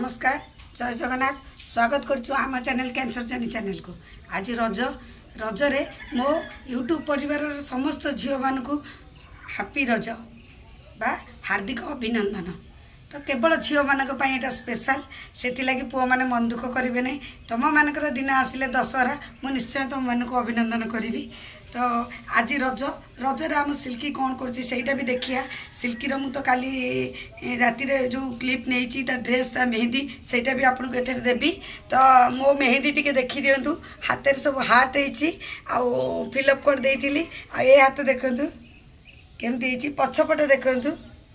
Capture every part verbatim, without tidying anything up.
नमस्कार जय जगन्नाथ स्वागत करछु आम चैनल कैंसर जर्नी चैनल को। आज रज रजरे मो यूट्यूब परिवार समस्त झील मान को हैप्पी रज बा हार्दिक अभिनंदन। तो केवल झील मान स्पेशल से पुओ मैंने मन दुख करेंगे नहीं। तुम मानकर दिन आसिले दशहरा मु निश्चय तुम मान को अभिनंदन करी। तो आज रज रजर आम सिल्की कौन करटा भी देखिया। सिल्की मु तो काली राति जो क्लिप नहीं ड्रेस ता मेहंदी सेटा भी आपको एथे देवी। तो मो मेहंदी टी देखी दिंतु हाथ सब हार्ट हो फिलअप कर देती। आ ये हाथ देखु केमती पछपटे देखु।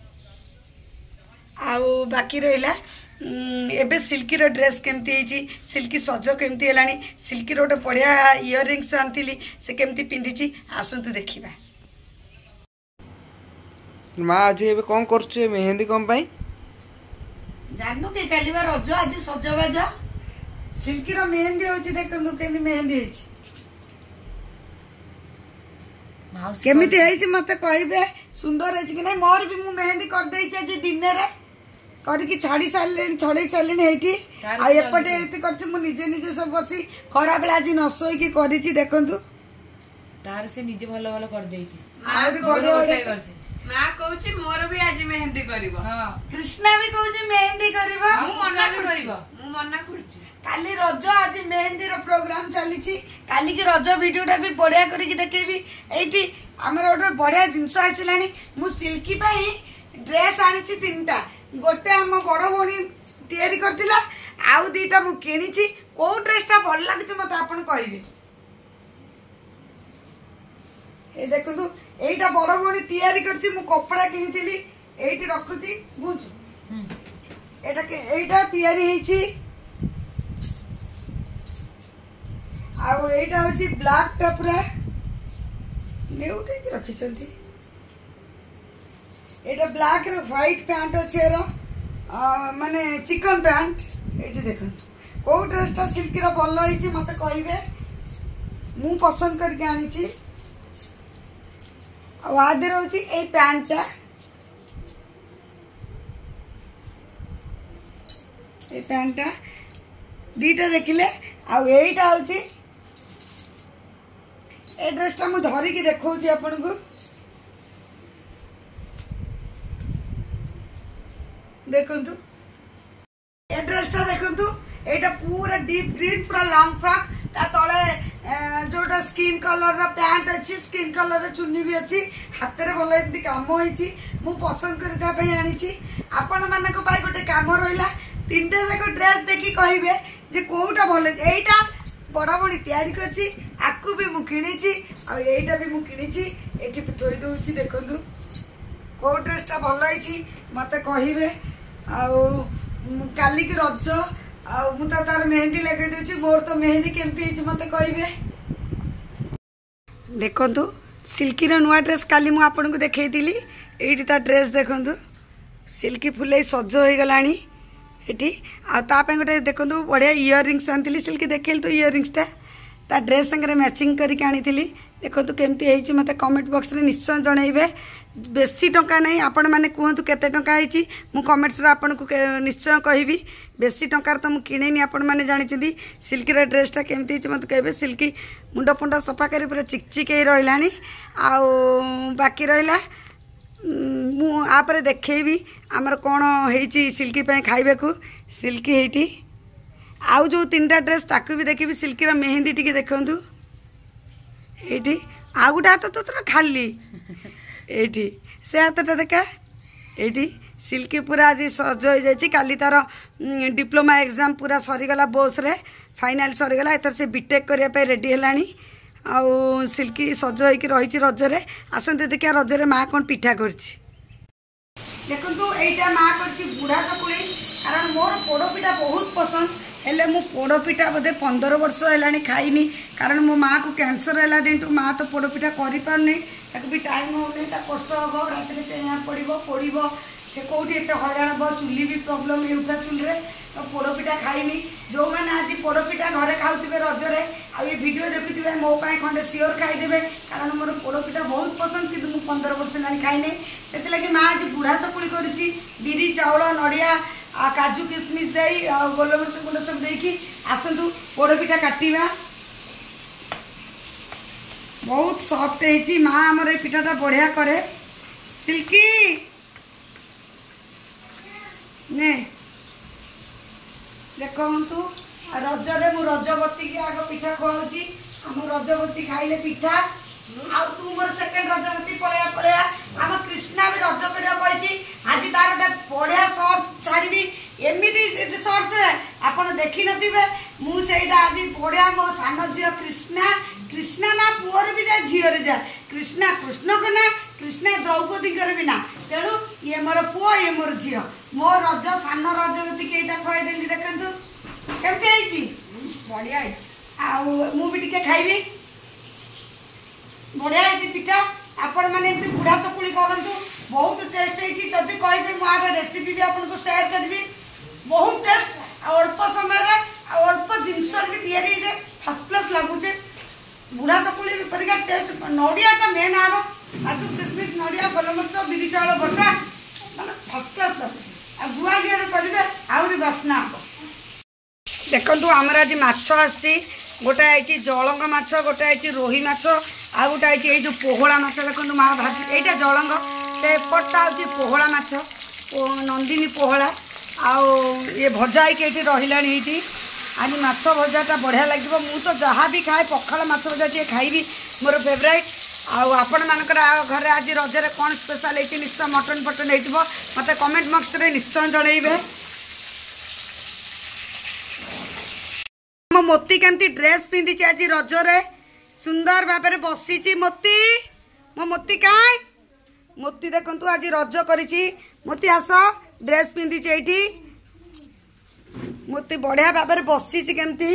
आउ बाकी रहा एबे सिल्की रो ड्रेस केमती सिल्की सज केमती है। सिल्की रो गोटे बढ़िया इयरिंग्स आनी से केमती पिंधि आसतु देखा। माँ आज एबे कौन कर मेहंदी कौन पाई जानू कि काली बा रज आज सजबाज सिल्की रो मेहंदी होची देखंतु केमती मेहंदी होची केमिति है मत कहे सुंदर है कि नहीं। मोर भी मु मेहंदी कर दे आज दिन रे करके छाड़ी सारे छड़े सारे एपटे कर निजे निजे सब बस खरा बेला आज न शोक कर देखु तार से निजे भल भल कर देछि मां कहूची मोर भी आज मेहंदी करबो। हां कृष्णा भी कहूची मेहंदी करबो। मु मना भी करबो मु मना करछि। काली रज आज मेहंदी रो प्रोग्राम चली। काली की रज वीडियोटा भी बढ़िया करके देखेबी। एठी हमर ओटे बढ़िया जिंस आछलानी। मु सिल्की पई ड्रेस आनिछि तीनटा। गोटे हम बड़ भणी तैयारी करतिला आउ दीटा मु किनिछि। को ड्रेसटा भल लागछ मते आपन कहबे। ए देखंतु एटा बड़ भणी तैयारी करछि। मु कपड़ा किनिथिली एठी रखुछि बुझ एटा के एटा तैयारी हेछि। आउ एटा होछि ब्लैक टा पूरा नेउटे के रखि छथि। एटा ब्लैक रे व्हाइट पैंट अछि रो माने चिकन पैंट। एठी देखन को ड्रेसटा सिल्क रो भल होइछि मते कहिबे। मु पसंद करके आनी छी। आ आदे रहउछि ए पैंटटा ए पैंटटा दीटा देखिले। आ एटा होछि ए ड्रेसटा मु धरि के देखौछि आपन को देखंतु। ए ड्रेसटा देखंतु एटा पूरा डीप ग्रीन पूरा लॉन्ग फ्रॉक ता तळे जोटा स्किन कलर रा पैंट अछि स्किन कलर रा चुन्नी भी अछि। हाथ रे भलो एमती काम होइछि। मु पसंद करता पई आनी छी। आपन मानक पाई गोटे काम रहिला तीनटा जाक ड्रेस देखि कहिबे जे कोउटा भलो। एटा बड़ा बड़ी तैयारी करछि आकु भी मु किनिछि आ एटा भी मु किनिछि। एठी थोई दोछि देखंतु को ड्रेसटा भलो आइछि मते कहिबे। आ काली की रज आ मु तो तार मेहंदी लगे देछि। मोर तो मेहंदी केमती हिच मते कहिबे। देखंतु सिल्की रो नुआ ड्रेस काली मु आपन को देखैतिली। एठी ता ड्रेस देखंतु सिल्की फुले सज हो गलानी एठी। आ ता पे गोटे देखंतु बढ़िया इयरिंग्स आनतिली सिल्की देखेल तो इयरिंग्स ता ता ड्रेस संगे मैचिंग करके आनीतिली। देखंतु केमती हेछि मते कमेंट बॉक्स रे निश्चय जणैबे। बेसी टंका नहीं आपण माने कहतु केते टंका हेछि मु कमेंट्स रे आपन को निश्चय कहबी। बेसी टंकार तो मु किनेनी आपण माने जानिछथि। सिल्की रे ड्रेसटा केमती हेछि मते कहबे। सिल्की मुंड पुंड सफा करी पूरा चिकचिक हे रहलानी। आ बाकी रहला मु आपरे देखैबी हमर कोन हेछि सिल्की पे खाइबे को। सिल्की हेठी आउ जो तीनटा ड्रेस ताकू भी देखिबी। सिल्की रो मेहंदी टिके देखंतु एठी आ गुटा हाथ तो तोरा खाली एठी से हाथटा देखा। एठी सिल्की पूरा आज सज हो जाइए। काली तार डिप्लोमा एग्जाम पूरा सरीगला बोस रे फाइनाल सरीगला। एथर से बीटेक करने रेडी है। आउ सिल्की सज होइकी रही रजरे आसते देखिए रजरे माँ कौन पिठा कर देखु। एटा माँ कर बुढ़ा चकुड़ी कारण मोर पोड़पिठा बहुत पसंद हेले मु पोड़पिठा बोधे पंदर वर्ष है खाइनी कारण मो माँ को कैंसर है दिन माँ तो पोड़पिठा कर पारनी भी टाइम होनी कष्ट हम राति चेया पड़ो पोड़ से कौटी एत हईराण हम चुली भी प्रोब्लेम है उठा चुल्हे तो पोड़पिठा खाइनी। जो मैंने आज पोड़पिठा घरे खाऊे रजरे आ वीडियो देखुवे मो पाए खंडे सियोर खाईदे कारण मोर पोड़पिठा बहुत पसंद कि मुझे पंदर वर्ष है खाइनी से माँ आज बुढ़ा चकुड़ी कर बिरी चाउल नड़िया आ काजू किशमिश दे गोलमरिच गुंड सब देकी आसतु पोड़पिठा काटिबा। बहुत सॉफ्ट है माँ आमर पिठाटा बढ़िया करे सिल्की ने देखु रजरे मु रजवती की आग पिठा खुआऊँगी आम रजवती खाइले पिठा आ तू मोर सेकेंड रजवती पलैया पलैया आम कृष्णा भी रज करी आज तार गोटे बढ़िया सर्ट्स छाड़ी एमती सर्ट्स आपड़ देखी नथिबे मुझे आज बढ़िया मो सान झील कृष्णा कृष्णा ना पुअर भी जाए झीर जाए कृष्णा कृष्ण को ना कृष्णा द्रौपदी भी ना तेणु ये मोर पुओ ये मोर झी मो रज सान रजवती के यहाँ खुआईदेली देखु केमती बढ़िया मुझे खाइबी बढ़िया है पिठा आपण मैंने बुढ़ा चकुली करूँ बहुत टेस्ट है जदि कहे मुझे रेसिपी भी आपको सेयार करी बहुत टेस्ट अल्प समय अल्प जिनस भी या फर्स्ट क्लास लगुचे बुढ़ा चकुली परिका टेस्ट नड़ियाटा मेन आर काजू किशमिश नड़िया गोलमरिच बिरी चाउल बटा मैंने फर्स्ट क्लास लगुचे गुआ घी करेंगे आहरी बास्ना हम देखु आमर आज माछ आसी गोटे आई जलंग माछ गोटे आई रोही माछ आ गोटे आई जो पोहला माछ देखो माँ भाजी यहाँ जलंग से एपटा हूँ पोहला माछ नंदिनी पोहला आउ ये भजा ही रही आज माछ भजाटा बढ़िया लगे मु तो जहाँ भी खाए पखाड़ माछ भजा टे खाइबी मोर फेवराइट आउ आपण मानकर घर आज रजरे कौन स्पेशल है निश्चय मटन फटन हो मत कमेंट बॉक्स रे निश्चय जनइबे। मो मोती केमती ड्रेस पिंधि आज रजरे सुंदर भाव में बसी मोती मो मोती काय मोती देखु आज रज करी मोती आस ड्रेस पिंधि ये मोती बढ़िया भाव में बसी केमती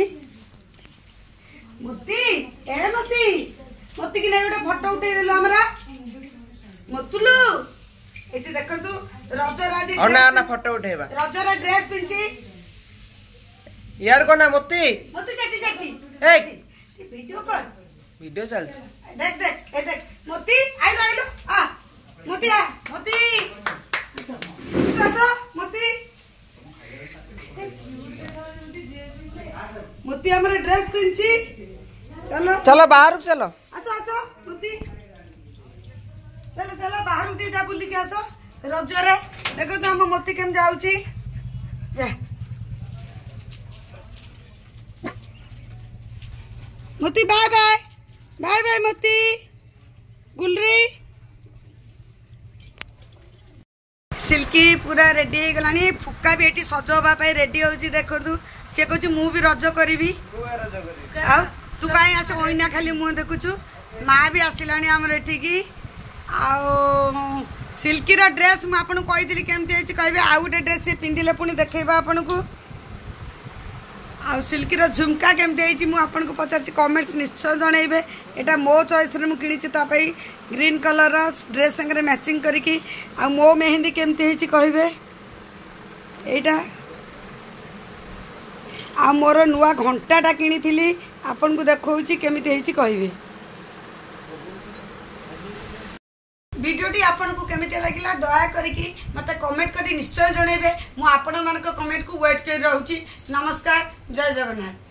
मोती ए मोती मोती की नहीं गोटे फोटो उठे देलु हमरा मोतुलु एटी देखंतु रजर आज अना अना फोटो उठेबा रजर ड्रेस पिंची यार को ना मोती मोती चटी चटी ए वीडियो कर वीडियो चल देख देख ए देख मोती आइलो आइलो आ मोती आ मोती आसो मोती मोती हमारे ड्रेस पिंची चलो चलो बाहर चलो आसो आसो मोती चलो चलो बाहर उठी जा बुली के आसो रजरे देखो तो हम मोती केम जाउची जा मोती बाय बाय बाय बाय मोती गुलरी सिल्की पूरा रेडी हो गलानी फुका भी ये सज हाँपाई रेडी हो देखु सी कहूँ मु भी रज करी आ तू कहीं आस ओइना खाली मुँह देखुचु माँ भी आसला आमर एठिकी आ सिल्कीर ड्रेस मुझे कही केमती कहे आउ गोटे ड्रेस सी पिंधिले पुणी देखा आपन को आ सिल्कीर झुमका केमती मुझे पचार कमेंट्स निश्चय जनइबे यहाँ मो चॉइस रे मुझे किणी ग्रीन कलर ड्रेस संगे मैचिंग करिकी आ मो मेहंदी केमती कहे यहाँ आ मोर नुआ घंटाटा किनी आपन को देखौची केमिति कहे वीडियोटी आपन को केमिति लागिला दया करिकी मते कमेंट करी निश्चय जनइबे मु आपन मानक कमेंट को वेट कर रहउची। नमस्कार जय जगन्नाथ।